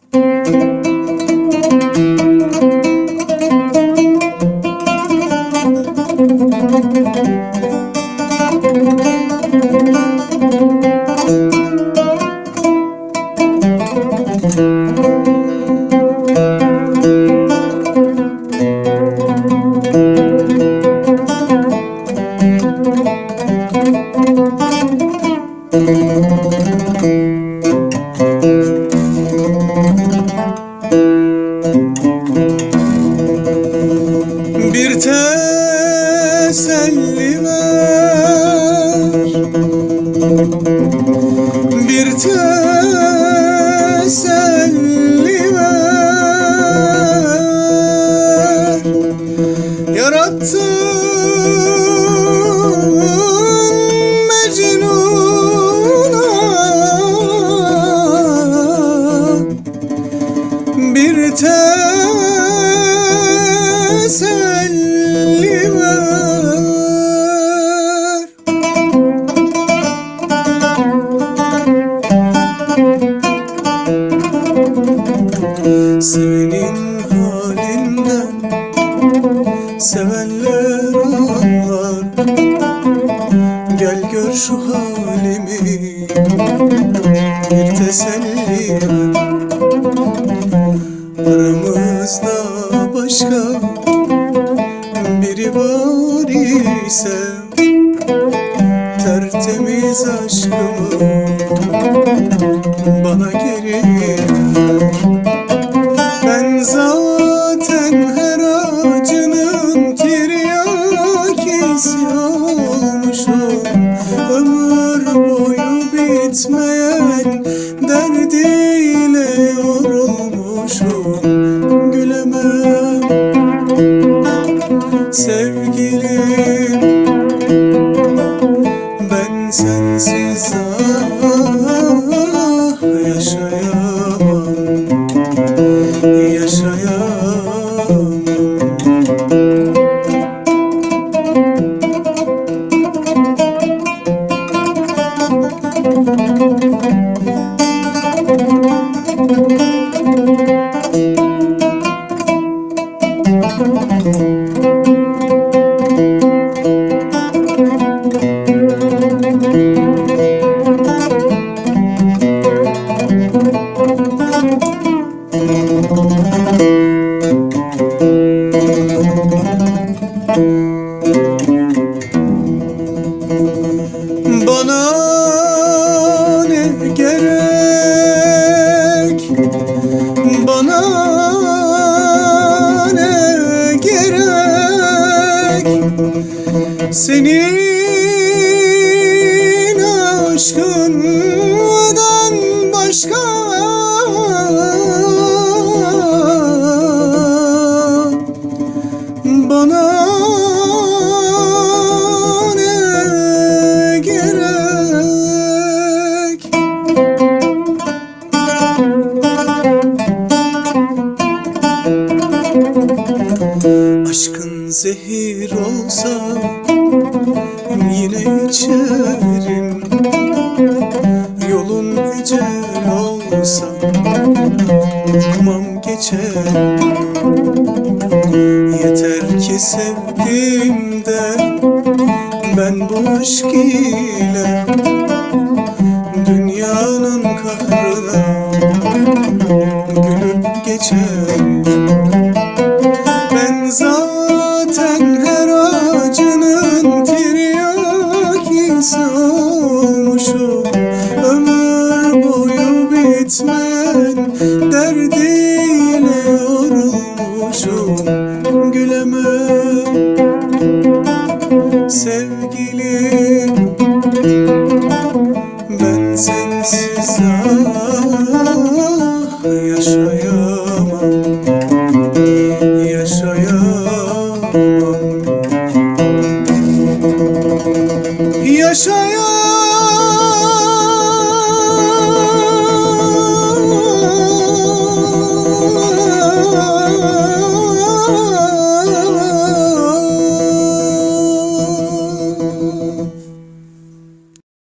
Bir teselli ver, bir teselli ver. Yarattın Mecnun'a bir teselli ver. Senin halinden sevenler ağlar. Gel gör şu halimi, bir teselli ver. Aramızda başka biri var ise tertemiz aşkımı bana geri ver. Ben zaten her acının tiryakisi olmuşum. Ömür boyu bitmeyen derdiyle yorulmuşum. Gülemem sevgilim, ben sensiz yaşayamam, yaşayamam. Bana ne gerek, bana ne gerek, senin aşkından başka. Bana ne gerek? Aşkın zehir olsa yine içerim. Yolun ecel olsa unutmam geçerim. Yeter ki sevdim de ben bu aşk ile dünyanın kahrına gülüp geçerim. Ben zaten her acının tiryakisi olmuşum. Ömür boyu bitmeyen derdiyle yorulmuşum. Gülemem sevgilim, ben sensiz